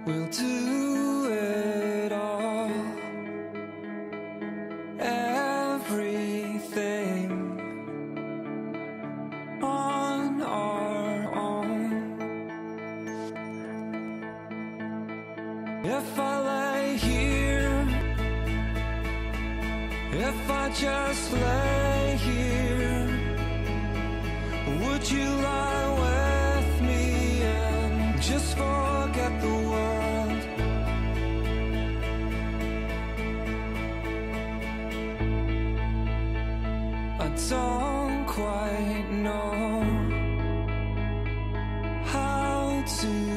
We'll do it all, everything on our own. If I lay here, if I just lay here, would you lie with me and just forget the world? I don't quite know how to